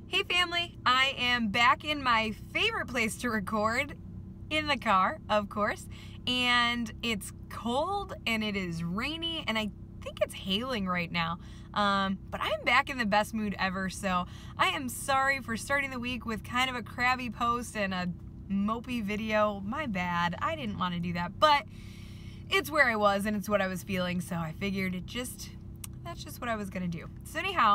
Hey family, I am back in my favorite place to record, in the car, of course, and it's cold and it is rainy and I think it's hailing right now, but I'm back in the best mood ever, so I am sorry for starting the week with kind of a crabby post and a mopey video. My bad, I didn't want to do that, but it's where I was and it's what I was feeling, so I figured that's just what I was gonna do. So anyhow,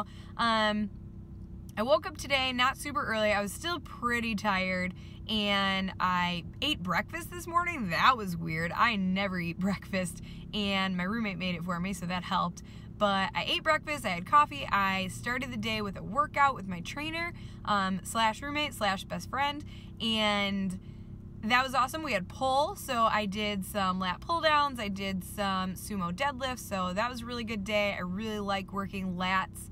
I woke up today not super early. I was still pretty tired and I ate breakfast this morning. That was weird. I never eat breakfast and my roommate made it for me, so that helped. But I ate breakfast, I had coffee, I started the day with a workout with my trainer, slash roommate, slash best friend, and that was awesome. We had pull, so I did some lat pull downs, I did some sumo deadlifts, so that was a really good day. I really like working lats,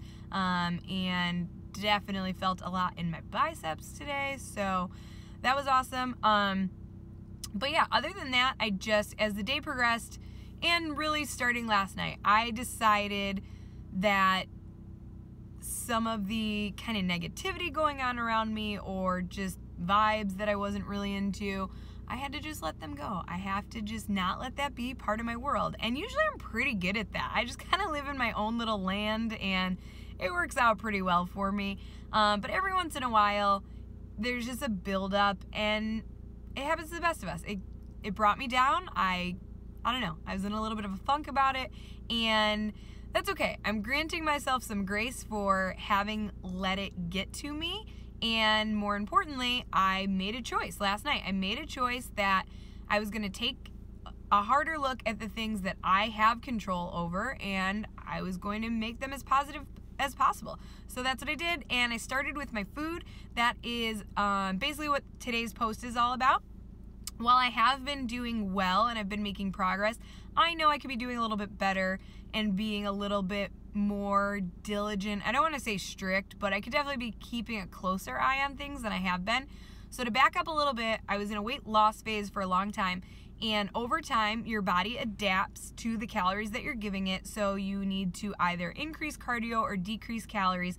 and definitely felt a lot in my biceps today, so that was awesome. But yeah, other than that, I just, as the day progressed, and really starting last night, I decided that some of the kind of negativity going on around me or just vibes that I wasn't really into, I had to just let them go. I have to just not let that be part of my world. And usually I'm pretty good at that. I just kind of live in my own little land and it works out pretty well for me. But every once in a while, there's just a buildup and it happens to the best of us. It brought me down. I don't know. I was in a little bit of a funk about it and that's okay. I'm granting myself some grace for having let it get to me. And more importantly, I made a choice last night. I made a choice that I was going to take a harder look at the things that I have control over and I was going to make them as positive as possible. So that's what I did, and I started with my food. That is basically what today's post is all about. While I have been doing well and I've been making progress, I know I could be doing a little bit better and being a little bit more diligent. I don't want to say strict, but I could definitely be keeping a closer eye on things than I have been. So to back up a little bit, I was in a weight loss phase for a long time, and over time, your body adapts to the calories that you're giving it, so you need to either increase cardio or decrease calories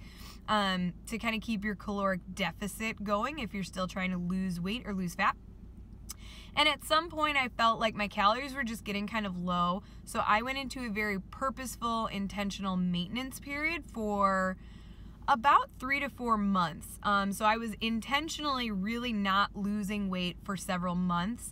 to kind of keep your caloric deficit going if you're still trying to lose weight or lose fat. And at some point, I felt like my calories were just getting kind of low, so I went into a very purposeful, intentional maintenance period for about 3 to 4 months. So I was intentionally really not losing weight for several months.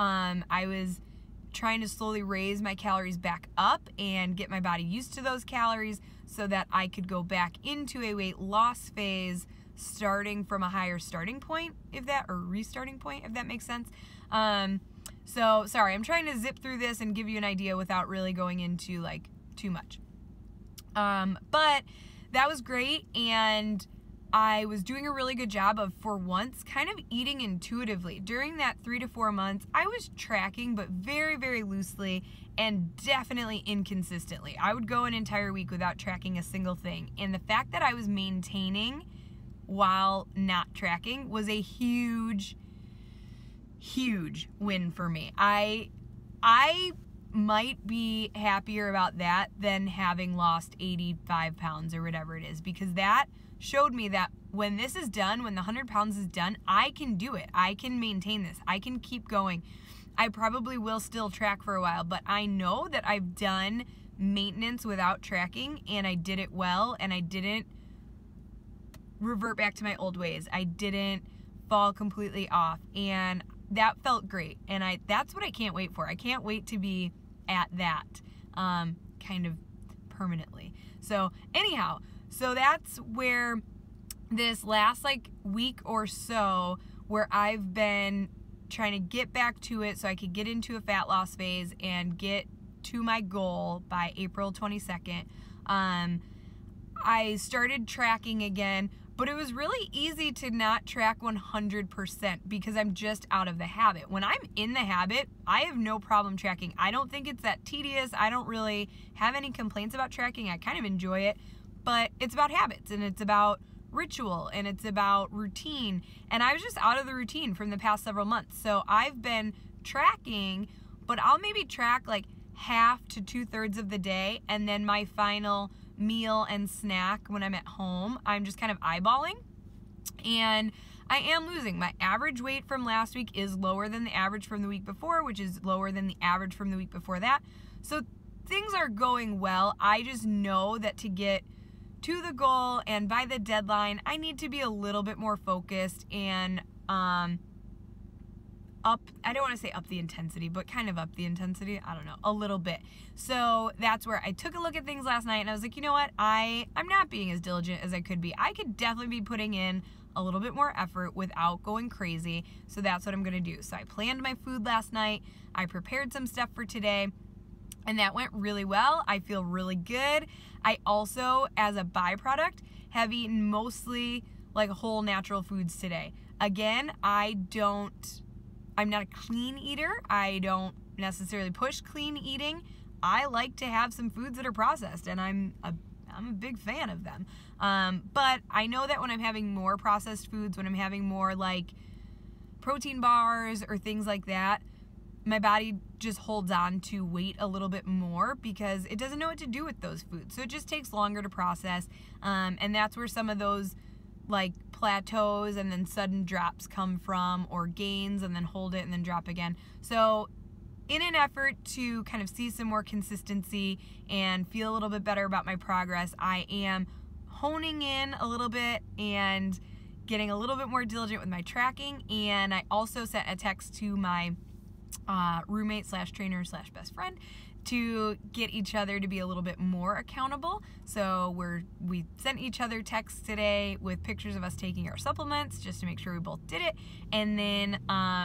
I was trying to slowly raise my calories back up and get my body used to those calories so that I could go back into a weight loss phase starting from a higher starting point, or restarting point, if that makes sense. So sorry, I'm trying to zip through this and give you an idea without really going into like too much. But that was great, and I was doing a really good job of, for once, kind of eating intuitively. During that 3 to 4 months, I was tracking, but very, very loosely and definitely inconsistently. I would go an entire week without tracking a single thing. And the fact that I was maintaining while not tracking was a huge, huge win for me. I might be happier about that than having lost 85 pounds or whatever it is, because that showed me that when this is done, when the 100 pounds is done, I can do it. I can maintain this. I can keep going. I probably will still track for a while, but I know that I've done maintenance without tracking and I did it well, and I didn't revert back to my old ways. I didn't fall completely off, and that felt great. And that's what I can't wait for. I can't wait to be at that kind of permanently. So anyhow, so that's where this last week or so, where I've been trying to get back to it so I could get into a fat loss phase and get to my goal by April 22nd. I started tracking again, but it was really easy to not track 100% because I'm just out of the habit. When I'm in the habit, I have no problem tracking. I don't think it's that tedious. I don't really have any complaints about tracking. I kind of enjoy it, but it's about habits and it's about ritual and it's about routine. And I was just out of the routine from the past several months. So I've been tracking, but I'll maybe track half to 2/3 of the day, and then my final meal and snack when I'm at home, I'm just kind of eyeballing. And I am losing. My average weight from last week is lower than the average from the week before, which is lower than the average from the week before that. So things are going well. I just know that to get to the goal and by the deadline, I need to be a little bit more focused and I don't want to say up the intensity, but kind of up the intensity. I don't know, a little bit. So that's where I took a look at things last night and I was like, you know what? I'm not being as diligent as I could be. I could definitely be putting in a little bit more effort without going crazy. So that's what I'm going to do. So I planned my food last night. I prepared some stuff for today and that went really well. I feel really good. I also, as a byproduct, have eaten mostly like whole natural foods today. Again, I'm not a clean eater. I don't necessarily push clean eating. I like to have some foods that are processed, and I'm a big fan of them. But I know that when I'm having more processed foods, when I'm having more like protein bars or things like that, my body just holds on to weight a little bit more because it doesn't know what to do with those foods. So it just takes longer to process. And that's where some of those like plateaus and then sudden drops come from, or gains and then hold it and then drop again. So in an effort to kind of see some more consistency and feel a little bit better about my progress, I am honing in a little bit and getting a little bit more diligent with my tracking. And I also sent a text to my roommate / trainer / best friend to get each other to be a little bit more accountable. So we sent each other texts today with pictures of us taking our supplements just to make sure we both did it. And then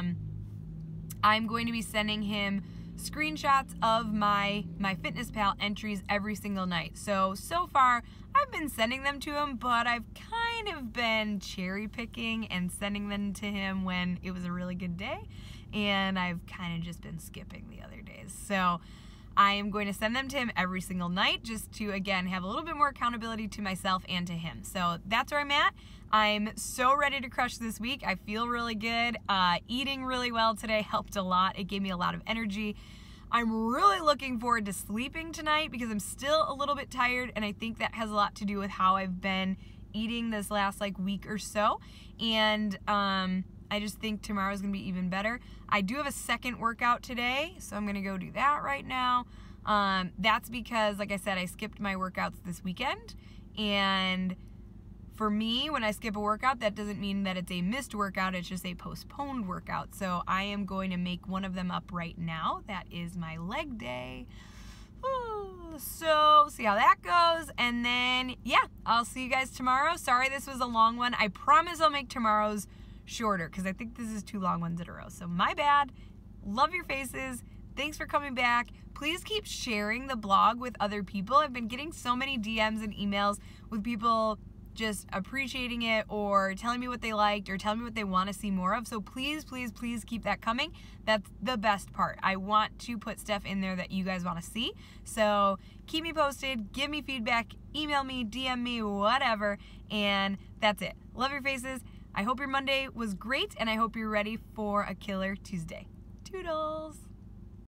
I'm going to be sending him screenshots of my MyFitnessPal entries every single night. So far I've been sending them to him, but I've kind of been cherry picking and sending them to him when it was a really good day. And I've kind of just been skipping the other days. So I am going to send them to him every single night just to, again, have a little bit more accountability to myself and to him. So that's where I'm at. I'm so ready to crush this week. I feel really good. Eating really well today helped a lot. It gave me a lot of energy. I'm really looking forward to sleeping tonight because I'm still a little bit tired, and I think that has a lot to do with how I've been eating this last week or so. And I just think tomorrow's gonna be even better. I do have a second workout today, so I'm gonna go do that right now. That's because, like I said, I skipped my workouts this weekend. And for me, when I skip a workout, that doesn't mean that it's a missed workout, it's just a postponed workout. So I am going to make one of them up right now. That is my leg day. So see how that goes, and then yeah, I'll see you guys tomorrow. Sorry this was a long one. I promise I'll make tomorrow's shorter because I think this is 2 long ones in a row. So my bad. Love your faces. Thanks for coming back. Please keep sharing the blog with other people. I've been getting so many DMs and emails with people just appreciating it or telling me what they liked or telling me what they want to see more of. So please, please, please keep that coming. That's the best part. I want to put stuff in there that you guys want to see. So keep me posted, give me feedback, email me, DM me, whatever. And that's it. Love your faces. I hope your Monday was great, and I hope you're ready for a killer Tuesday. Toodles!